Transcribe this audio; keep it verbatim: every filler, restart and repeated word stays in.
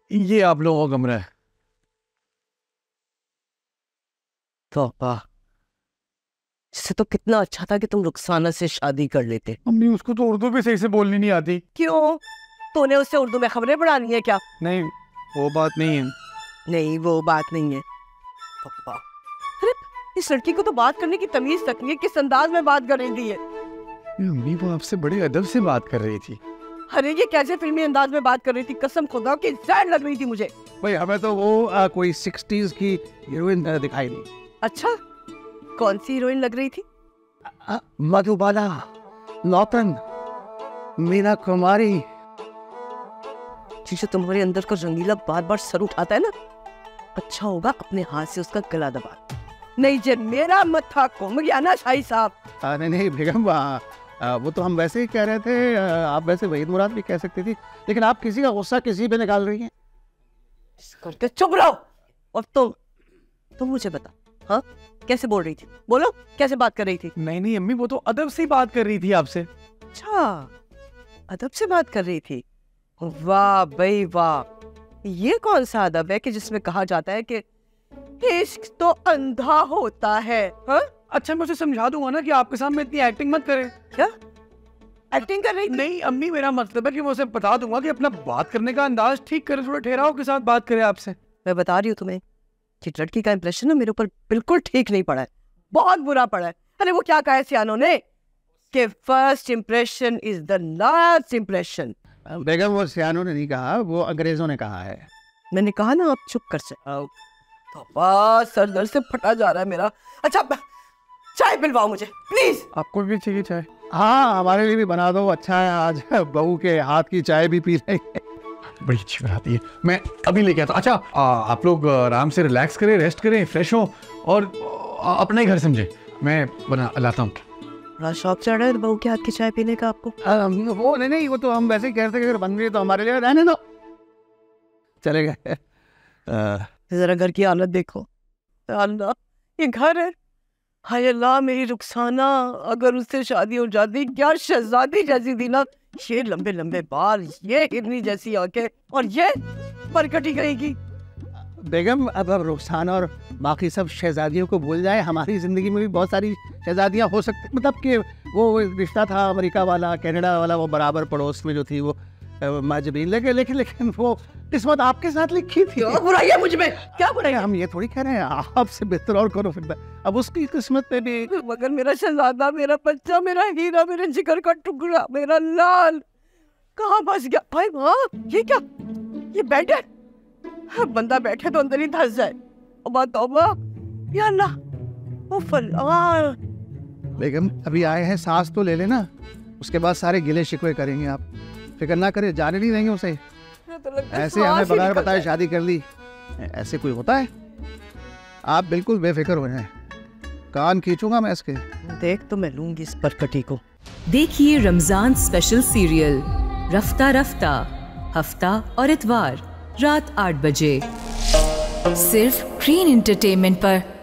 ये आप लोगों का कमरा है। तौबा, इससे तो कितना अच्छा था कि तुम रुखसाना से शादी कर लेते। अम्मी उसको तो उर्दू भी सही से बोलनी नहीं आती। क्यों? तूने उससे उर्दू में खबरें पढ़ानी है क्या? नहीं वो बात नहीं है। नहीं वो बात नहीं है। तौबा, अरे इस लड़की को तो बात करने की तमीज तक नहीं है। किस अंदाज में बात कर रही थी ये? अम्मी वो आपसे बड़े अदब से बात कर रही थी। अरे ये कैसे फिल्मी अंदाज में बात कर रही थी? कसम खुदा की जहर लग रही थी मुझे। भाई हमें तो वो आ, कोई सिक्सटीज की हीरोइन दिखाई दी। अच्छा, कौन सी हीरोइन लग रही थी? मधुबाला, नौतन, मीना कुमारी। जो तुम्हारे अंदर का रंगीला बार बार सर उठाता है ना, अच्छा होगा अपने हाथ से उसका गला दबा। नहीं जे मेरा मत्था घूम गया ना शाही साहब। नहीं नहीं बेगम, वो तो हम वैसे ही कह रहे थे। आ, आप वैसे वहीद मुराद भी कह सकती थी, लेकिन आप किसी का गुस्सा किसी पे निकाल रही हैं। करके चुप रहो। और तुम तुम मुझे बता, हाँ कैसे बोल रही थी? बोलो, कैसे बात कर रही थी? नहीं नहीं अम्मी वो तो अदब से बात कर रही थी आपसे। अच्छा, अदब से बात कर रही थी। वाह भाई वाह, ये कौन सा अदब है कि जिसमें कहा जाता है कि इश्क तो अंधा होता है? हा? अच्छा मैं उसे समझा दूंगा ना कि आपके सामने इतनी एक्टिंग मत करे। क्या एक्टिंग कर रही थी? नहीं अम्मी मेरा मतलब है कि मैं उसे बता दूंगा कि अपना बात करने का अंदाज ठीक करे, थोड़ा ठहराव के साथ बात करे आपसे। मैं बता रही हूँ तुम्हें कि लड़की का इंप्रेशन ना मेरे ऊपर बिल्कुल ठीक नहीं पड़ा है, बहुत बुरा पड़ा है। अरे वो क्या कहा है सियानों ने कि first impression is the last impression. बेगम वो सियानों ने नहीं कहा, वो अंग्रेजों ने कहा है। मैंने कहा ना आप चुप कर जाओ। तो सर दर्द से फटा जा रहा है मेरा। अच्छा चाय पिलवाओ मुझे प्लीज। आपको भी चाहिए चाय? हाँ हमारे लिए भी बना दो। अच्छा है आज बहू के हाथ की चाय भी पी लेंगे। बड़ी अच्छी बनाती है, मैं अभी लेके आता। अच्छा आ, आप लोग आराम से रिलैक्स करें, रेस्ट करें, फ्रेश हो और आ, अपना ही घर समझे। मैं बना लाता हूँ। बड़ा शौक चढ़ रहा है बहू के हाथ की चाय पीने का आपको? आ, वो नहीं नहीं वो तो हम वैसे ही कह रहे थे कि अगर बन गई तो हमारे लिए रहने दो, चले गए। जरा घर की हालत देखो। अल्लाह ये घर है। हाय अल्लाह, मेरी रुखसाना अगर उससे शादी हो जाती, क्या शहजादी जैसी थी ना। ये लंबे लंबे बाल, ये हिरनी जैसी आंखें और ये परकटी कहेगी। बेगम अब अब रुखसाना और बाकी सब शहजादियों को भूल जाए। हमारी ज़िंदगी में भी बहुत सारी शहजादियाँ हो सकती, मतलब कि वो रिश्ता था अमेरिका वाला, कनाडा वाला, वो बराबर पड़ोस में जो थी वो माजबीन, लेकिन लेकिन लेकिन वो किस्मत आपके साथ लिखी थी। क्या बुराई है मुझ में? क्या बुराई? हम ये थोड़ी कह रहे हैं आपसे बेहतर और करो फिर। अब उसकी किस्मत पे भी। मगर मेरा शहजादा, मेरा बच्चा, मेरा हीरा, मेरे जिगर का टुकड़ा, मेरा लाल कहाँ फंस गया? भाई माँ ये क्या, ये बेड है? बंदा बैठे तो अंदर ही धंस जाए। तौबा तौबा या अल्लाह। ओ फल्लाह। बेगम अभी आए हैं, सांस तो ले लेना, उसके बाद सारे गिले शिकवे करेंगे। आप फिक्र ना करें, जाने नहीं देंगे उसे। तो ऐसे हमें बगैर बताए शादी कर ली, ऐसे कोई होता है? आप बिल्कुल बेफिक्र हो जाएं, कान खींचूंगा मैं इसके। देख तो मैं लूंगी इस परकटी को। देखिए रमजान स्पेशल सीरियल रफ्ता रफ्ता, हफ्ता और इतवार रात आठ बजे सिर्फ ग्रीन एंटरटेनमेंट पर।